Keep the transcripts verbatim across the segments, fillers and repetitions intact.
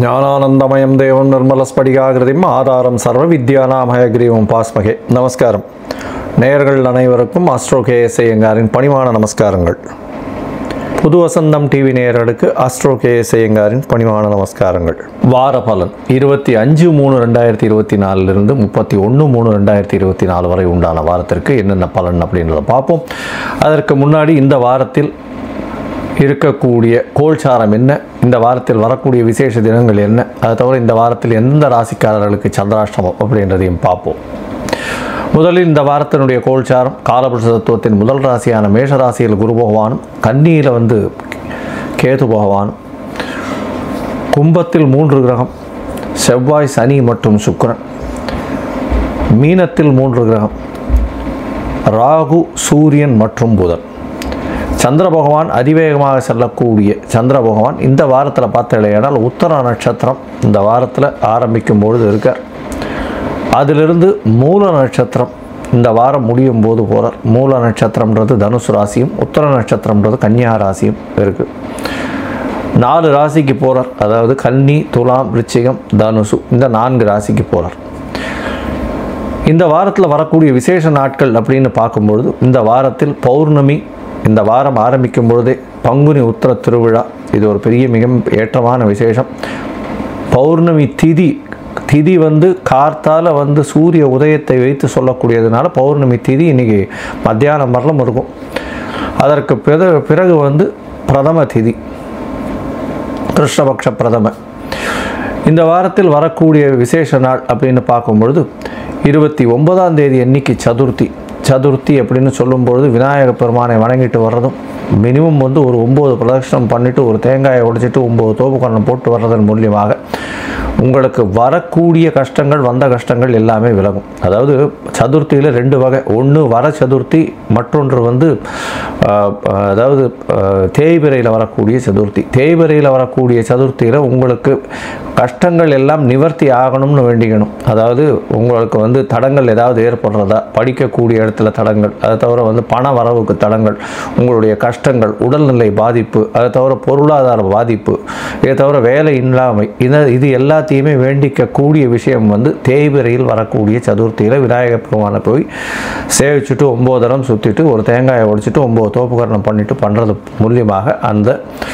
ஞானானந்தமயம் தேவம் நிர்மலஸ்படிகாகிருதிம் ஆதாரம் சர்வ வித்யானாமயக்ரீவம் பாஸ்மகே. நமஸ்காரம். நேயர்கள் அனைவருக்கும் ஆஸ்ட்ரோ கே எஸ் ஐயங்காரின் பணிவான நமஸ்காரங்கள். புது வசந்தம் டிவி நேயர்களுக்கு ஆஸ்ட்ரோ கே எஸ் ஐயங்காரின் பணிவான நமஸ்காரங்கள். வார பலன் இருபத்தி அஞ்சு மூணு ரெண்டாயிரத்தி இருபத்தி நாலுலேருந்து முப்பத்தி ஒன்று மூணு ரெண்டாயிரத்தி இருபத்தி நாலு வரை உண்டான வாரத்திற்கு என்னென்ன பலன் அப்படின்றத பார்ப்போம். அதற்கு முன்னாடி இந்த வாரத்தில் இருக்கக்கூடிய கோல்சாரம் என்ன, இந்த வாரத்தில் வரக்கூடிய விசேஷ தினங்கள் என்ன, அதை தவிர இந்த வாரத்தில் எந்த ராசிக்காரர்களுக்கு சந்திராஷ்டமம் அப்படின்றதையும் பார்ப்போம். முதலில் இந்த வாரத்தினுடைய கோல்சாரம் காலபுருஷ தத்துவத்தின் முதல் ராசியான மேஷ ராசியில் குரு பகவானும், கன்னியில் வந்து கேது பகவானும், கும்பத்தில் மூன்று கிரகம் செவ்வாய் சனி மற்றும் சுக்கிரன், மீனத்தில் மூன்று கிரகம் ராகு சூரியன் மற்றும் புதன். சந்திர பகவான் அதிவேகமாக செல்லக்கூடிய சந்திர பகவான் இந்த வாரத்தில் பார்த்தீங்கன்னா உத்தர நட்சத்திரம் இந்த வாரத்தில் ஆரம்பிக்கும் பொழுது இருக்கார். அதிலிருந்து மூல நட்சத்திரம் இந்த வாரம் முடியும் போது போகிறார். மூல நட்சத்திரம்ன்றது தனுசு ராசியும், உத்தர நட்சத்திரம்ன்றது கன்னியா ராசியும் இருக்குது. நாலு ராசிக்கு போகிறார். அதாவது கன்னி, துலாம், விருச்சிகம், தனுசு இந்த நான்கு ராசிக்கு போகிறார். இந்த வாரத்தில் வரக்கூடிய விசேஷ நாட்கள் அப்படின்னு பார்க்கும்பொழுது இந்த வாரத்தில் பௌர்ணமி இந்த வாரம் ஆரம்பிக்கும் பொழுதே பங்குனி உத்திர திருவிழா, இது ஒரு பெரிய மிக ஏற்றமான விசேஷம். பௌர்ணமி திதி திதி வந்து கார்த்தால் வந்து சூரிய உதயத்தை வைத்து சொல்லக்கூடியதுனால பௌர்ணமி திதி இன்றைக்கி மத்தியானம் வரலும் இருக்கும். அதற்கு பிறகு பிறகு வந்து பிரதம திதி, கிருஷ்ணபக்ஷ பிரதம. இந்த வாரத்தில் வரக்கூடிய விசேஷ நாள் அப்படின்னு பார்க்கும்பொழுது இருபத்தி ஒன்பதாம் தேதி அன்னைக்கு சதுர்த்தி. சதுர்த்தி அப்படின்னு சொல்லும்பொழுது விநாயக பெருமானை வணங்கிட்டு வர்றதும், மினிமம் வந்து ஒரு ஒம்பது பிரதட்சணம் பண்ணிவிட்டு ஒரு தேங்காயை உடைச்சிட்டு ஒம்பது தோப்புக்கரணம் போட்டு வர்றதன் மூலியமாக உங்களுக்கு வரக்கூடிய கஷ்டங்கள் வந்த கஷ்டங்கள் எல்லாமே விலகும். அதாவது சதுர்த்தியில் ரெண்டு வகை, ஒன்று வர சதுர்த்தி, மற்றொன்று வந்து அதாவது தேய்பிரையில் வரக்கூடிய சதுர்த்தி. தேய்பிரையில் வரக்கூடிய சதுர்த்தியில் உங்களுக்கு கஷ்டங்கள் எல்லாம் நிவர்த்தி ஆகணும்னு வேண்டிக்கணும். அதாவது உங்களுக்கு வந்து தடங்கள் ஏதாவது ஏற்படுறதா, படிக்கக்கூடிய இடத்துல தடங்கள், அதை தவிர வந்து பண வரவுக்கு தடங்கள், உங்களுடைய கஷ்டங்கள், உடல்நிலை பாதிப்பு, அதை தவிர பொருளாதார பாதிப்பு, இதை தவிர வேலை இல்லாமை, இதை இது எல்லாத்தையுமே வேண்டிக்கக்கூடிய விஷயம் வந்து தேய்பிரையில் வரக்கூடிய சதுர்த்தியில் விநாயகர் பெருமானை போய் சேவிச்சுட்டு ஒம்பது தரம் சுற்றிட்டு ஒரு தேங்காயை உடைச்சிட்டு ஒம்பது தோப்புக்கரணம் பண்ணிவிட்டு பண்ணுறது மூலியமாக அந்த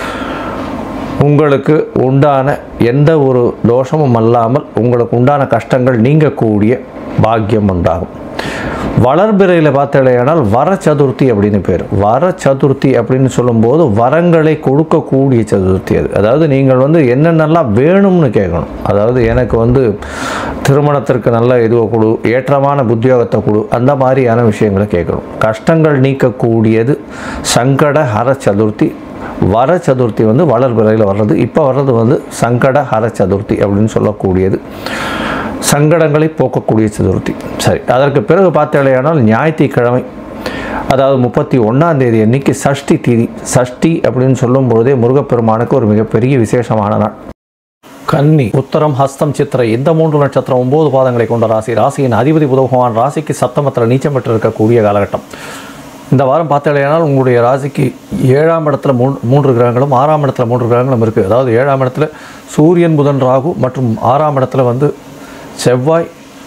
உங்களுக்கு உண்டான எந்த ஒரு தோஷமும் அல்லாமல் உங்களுக்கு உண்டான கஷ்டங்கள் நீங்கக்கூடிய பாக்கியம் உண்டாகும். வளர்பிறையில் பார்த்தீங்கன்னால் வர சதுர்த்தி அப்படின்னு பேர். வர சதுர்த்தி அப்படின்னு சொல்லும்போது வரங்களை கொடுக்கக்கூடிய சதுர்த்தி அது. அதாவது நீங்கள் வந்து என்னென்னலாம் வேணும்னு கேட்கணும். அதாவது எனக்கு வந்து திருமணத்திற்கு நல்ல இதுவை கொடு, ஏற்றமான உத்தியோகத்தை கொடு, அந்த மாதிரியான விஷயங்களை கேட்கணும். கஷ்டங்கள் நீக்கக்கூடியது சங்கட ஹர சதுர்த்தி. வர சதுர்த்தி வந்து வளர்பிறையில் வர்றது. இப்போ வர்றது வந்து சங்கட ஹர சதுர்த்தி அப்படின்னு சொல்லக்கூடியது, சங்கடங்களை போக்கக்கூடிய சதுர்த்தி. சரி, அதற்கு பிறகு பார்த்தீங்கன்னா ஞாயிற்றுக்கிழமை, அதாவது முப்பத்தி ஒன்றாம் தேதி அன்னைக்கு சஷ்டி திதி. சஷ்டி அப்படின்னு சொல்லும் பொழுதே முருகப்பெருமானுக்கு ஒரு மிகப்பெரிய விசேஷமான நாள். கன்னி, உத்தரம், ஹஸ்தம், சித்திரை இந்த மூன்று நட்சத்திரம் ஒன்பது பாதங்களை கொண்ட ராசி. ராசியின் அதிபதி புத பகவான் ராசிக்கு சப்தமத்தில் நீச்சம் பெற்று இருக்கக்கூடிய காலகட்டம். இந்த வாரம் பார்த்தீங்கன்னா உங்களுடைய ராசிக்கு ஏழாம் இடத்துல மூ மூன்று கிரகங்களும் ஆறாம் இடத்துல மூன்று கிரகங்களும் இருக்குது. அதாவது ஏழாம் இடத்துல சூரியன், புதன், ராகு மற்றும் ஆறாம் இடத்துல வந்து செவ்வாய்,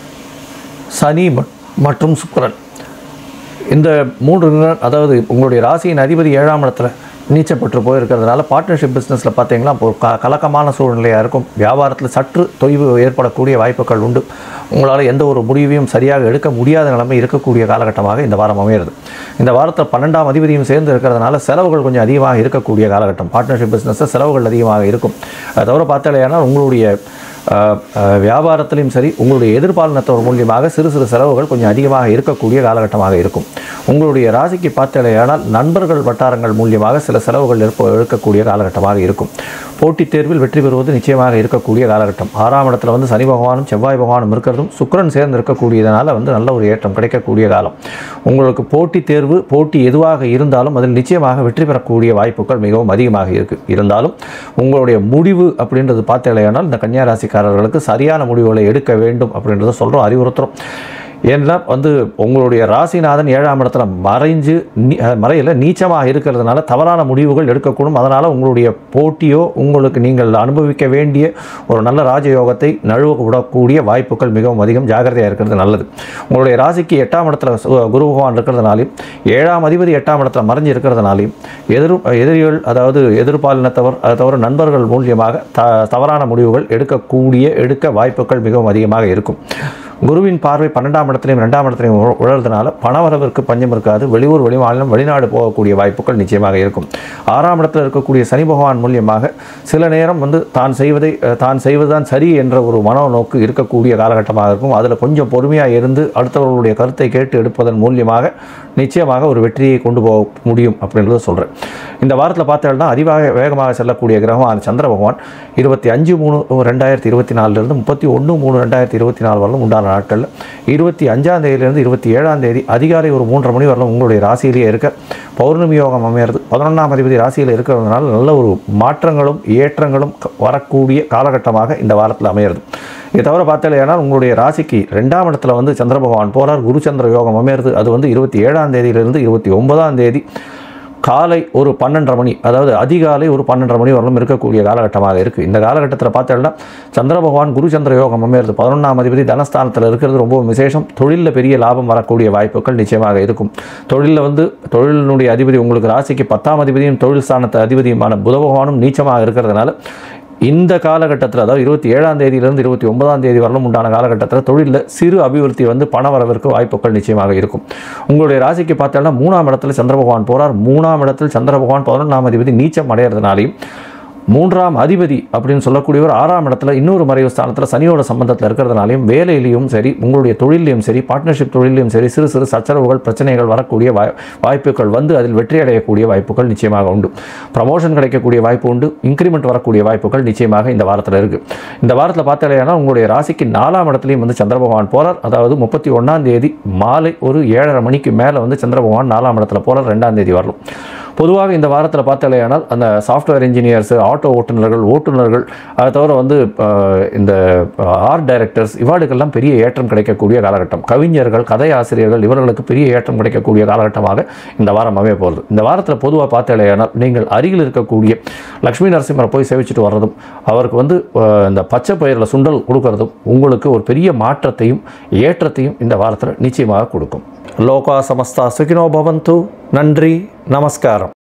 சனி மற்றும் சுக்கிரன். இந்த மூன்று, அதாவது உங்களுடைய ராசியின் அதிபதி ஏழாம் இடத்துல நீச்சப்பட்டு போயிருக்கிறதுனால பார்ட்னர்ஷிப் பிஸ்னஸில் பார்த்தீங்கன்னா ஒரு க கலக்கமான சூழ்நிலையாக இருக்கும். வியாபாரத்தில் சற்று தொய்வு ஏற்படக்கூடிய வாய்ப்புகள் உண்டு. உங்களால் எந்த ஒரு முடிவையும் சரியாக எடுக்க முடியாத நிலைமை இருக்கக்கூடிய காலகட்டமாக இந்த வாரம் அமையிறது. இந்த வாரத்தில் பன்னெண்டாம் அதிபதியும் சேர்ந்து இருக்கிறதுனால செலவுகள் கொஞ்சம் அதிகமாக இருக்கக்கூடிய காலகட்டம். பார்ட்னர்ஷிப் பிஸ்னஸில் செலவுகள் அதிகமாக இருக்கும். அதை தவிர பார்த்தாலேனா உங்களுடைய வியாபாரத்திலையும் சரி உங்களுடைய எதிர்பாலினத்தவர் மூலியமாக சிறு சிறு செலவுகள் கொஞ்சம் அதிகமாக இருக்கக்கூடிய காலகட்டமாக இருக்கும். உங்களுடைய ராசிக்கு பார்த்தாலேயானால் நண்பர்கள் வட்டாரங்கள் மூலியமாக சில செலவுகள் இருப்ப இருக்கக்கூடிய காலகட்டமாக இருக்கும். போட்டித் தேர்வில் வெற்றி பெறுவது நிச்சயமாக இருக்கக்கூடிய காலகட்டம். ஆறாம் இடத்துல வந்து சனி பகவானும் செவ்வாய் பகவானும் இருக்கிறதும் சுக்கிரன் சேர்ந்து இருக்கக்கூடியதனால வந்து நல்ல ஒரு ஏற்றம் கிடைக்கக்கூடிய காலம். உங்களுக்கு போட்டித் தேர்வு போட்டி எதுவாக இருந்தாலும் அதில் நிச்சயமாக வெற்றி பெறக்கூடிய வாய்ப்புகள் மிகவும் அதிகமாக இருக்குது. இருந்தாலும் உங்களுடைய முடிவு அப்படின்றது பார்த்தேனால் இந்த கன்னியா ராசிக்காரர்களுக்கு சரியான முடிவுகளை எடுக்க வேண்டும் அப்படின்றத சொல்கிறோம், அறிவுறுத்துகிறோம். ஏன்னா வந்து உங்களுடைய ராசிநாதன் ஏழாம் இடத்துல மறைஞ்சு மறையில் நீச்சமாக இருக்கிறதுனால தவறான முடிவுகள் எடுக்கக்கூடும். அதனால் உங்களுடைய போட்டியோ உங்களுக்கு நீங்கள் அனுபவிக்க வேண்டிய ஒரு நல்ல ராஜயோகத்தை நழுவ விடக்கூடிய வாய்ப்புகள் மிகவும் அதிகம். ஜாகிரதையாக இருக்கிறது நல்லது. உங்களுடைய ராசிக்கு எட்டாம் இடத்துல குரு பகவான் இருக்கிறதுனாலையும் ஏழாம் அதிபதி எட்டாம் இடத்துல மறைஞ்சு இருக்கிறதுனாலையும் எதிர் எதிரிகள் அதாவது எதிர்பாலினத்தவர் அதை தவிர நண்பர்கள் மூலியமாக த தவறான முடிவுகள் எடுக்கக்கூடிய எடுக்க வாய்ப்புகள் மிகவும் அதிகமாக இருக்கும். குருவின் பார்வை பன்னெண்டாம் இடத்துலையும் ரெண்டாம் இடத்துலையும் உழறதுனால பணவரவிற்கு பஞ்சம் இருக்காது. வெளியூர் வெளிமாநிலம் வெளிநாடு போகக்கூடிய வாய்ப்புகள் நிச்சயமாக இருக்கும். ஆறாம் இடத்தில் இருக்கக்கூடிய சனி பகவான் மூலியமாக சில நேரம் வந்து தான் செய்வதை தான் செய்வதுதான் சரி என்ற ஒரு மனநோக்கு இருக்கக்கூடிய காலகட்டமாக இருக்கும். அதில் கொஞ்சம் பொறுமையாக இருந்து அடுத்தவர்களுடைய கருத்தை கேட்டு எடுப்பதன் மூலியமாக நிச்சயமாக ஒரு வெற்றியை கொண்டு போக முடியும் அப்படின்றத சொல்கிறேன். இந்த வாரத்தில் பார்த்தோம்னா அதிவாக வேகமாக செல்லக்கூடிய கிரகமான சந்திர பகவான் இருபத்தி அஞ்சு மூணு ரெண்டாயிரத்தி இருபத்தி நாலுலேருந்து முப்பத்தி ஒன்று மூணு ரெண்டாயிரத்தி இருபத்தி நாலு வரலும் உண்டான நாட்களில் இருபத்தி அஞ்சாம் தேதியிலிருந்து இருபத்தி ஏழாம் தேதி அதிகாலை ஒரு மூன்றரை மணி வரலும் உங்களுடைய ராசியிலேயே இருக்க பௌர்ணமி யோகம் அமையிறது. பதினொன்றாம் அதிபதி ராசியில் இருக்கிறதுனால நல்ல ஒரு மாற்றங்களும் ஏற்றங்களும் வரக்கூடிய காலகட்டமாக இந்த வாரத்தில் அமையிறது. இதை தவிர பார்த்தாலேனால் உங்களுடைய ராசிக்கு ரெண்டாம் இடத்துல வந்து சந்திர பகவான் போகிறார். குரு சந்திர யோகம் அமையிறது. அது வந்து இருபத்தி ஏழாம் தேதியிலிருந்து இருபத்தி ஒன்பதாம் தேதி காலை ஒரு பன்னெண்டரை மணி அதாவது அதிகாலை ஒரு பன்னெண்டரை மணி வரலும் இருக்கக்கூடிய காலகட்டமாக இருக்குது. இந்த காலகட்டத்தில் பார்த்தோம்னா சந்திர பகவான் குரு சந்திர யோகம் அமையிறது. பதினொன்றாம் அதிபதி தனஸ்தானத்தில் இருக்கிறது ரொம்ப விசேஷம். தொழிலில் பெரிய லாபம் வரக்கூடிய வாய்ப்புகள் நிச்சயமாக இருக்கும். தொழிலில் வந்து தொழிலினுடைய அதிபதி உங்களுக்கு ராசிக்கு பத்தாம் அதிபதியும் தொழில் ஸ்தானத்து அதிபதியுமான புத பகவானும் நீச்சமாக இருக்கிறதுனால இந்த காலகட்டத்தில் அதாவது இருபத்தி ஏழாம் தேதியிலிருந்து இருபத்தி ஒன்பதாம் தேதி வரலும் உண்டான காலகட்டத்தில் தொழிலில் சிறு அபிவிருத்தி வந்து பண வரவிற்கு வாய்ப்புகள் நிச்சயமாக இருக்கும். உங்களுடைய ராசிக்கு பார்த்தோம்னா மூணாம் இடத்துல சந்திர பகவான் போகிறார். மூணாம் இடத்தில் சந்திர பகவான் பதினொன்றாம் அதிபதி நீச்சம் அடைகிறதுனாலையும் மூன்றாம் அதிபதி அப்படின்னு சொல்லக்கூடியவர் ஆறாம் இடத்துல இன்னொரு மறைவு ஸ்தானத்தில் சனியோட சம்பந்தத்தில் இருக்கிறதுனாலையும் வேலையிலையும் சரி உங்களுடைய தொழிலையும் சரி பார்ட்னர்ஷிப் தொழிலையும் சரி சிறு சிறு சச்சரவுகள் பிரச்சனைகள் வரக்கூடிய வாய் வாய்ப்புகள் வந்து அதில் வெற்றி அடையக்கூடிய வாய்ப்புகள் நிச்சயமாக உண்டு. ப்ரமோஷன் கிடைக்கக்கூடிய வாய்ப்பு உண்டு. இன்க்ரிமெண்ட் வரக்கூடிய வாய்ப்புகள் நிச்சயமாக இந்த வாரத்தில் இருக்குது. இந்த வாரத்தில் பார்த்தாலேனா உங்களுடைய ராசிக்கு நாலாம் இடத்துலையும் வந்து சந்திர பகவான் போகிறார். அதாவது முப்பத்தி ஒன்றாம் தேதி மாலை ஒரு ஏழரை மணிக்கு மேலே வந்து சந்திர பகவான் நாலாம் இடத்துல போகிறார். ரெண்டாம் தேதி வரலும். பொதுவாக இந்த வாரத்தில் பார்த்தாலேனால் அந்த சாஃப்ட்வேர் இன்ஜினியர்ஸ் ஆட்டோ ஓட்டுநர்கள் ஓட்டுநர்கள் அதை தவிர வந்து இந்த ஆர்ட் டைரக்டர்ஸ் இவாளுக்கெல்லாம் பெரிய ஏற்றம் கிடைக்கக்கூடிய காலகட்டம். கவிஞர்கள் கதை ஆசிரியர்கள் இவர்களுக்கு பெரிய ஏற்றம் கிடைக்கக்கூடிய காலகட்டமாக இந்த வாரம் அமைய போகிறது. இந்த வாரத்தில் பொதுவாக பார்த்தாலேனால் நீங்கள் அருகில் இருக்கக்கூடிய லக்ஷ்மி நரசிம்மரை போய் சேவிச்சுட்டு வர்றதும் அவருக்கு வந்து இந்த பச்சை பயிரில் சுண்டல் கொடுக்கறதும் உங்களுக்கு ஒரு பெரிய மாற்றத்தையும் ஏற்றத்தையும் இந்த வாரத்தில் நிச்சயமாக கொடுக்கும். லோகா சமஸ்தா சுகினோ பவந்து. நன்றி, நமஸ்காரம்.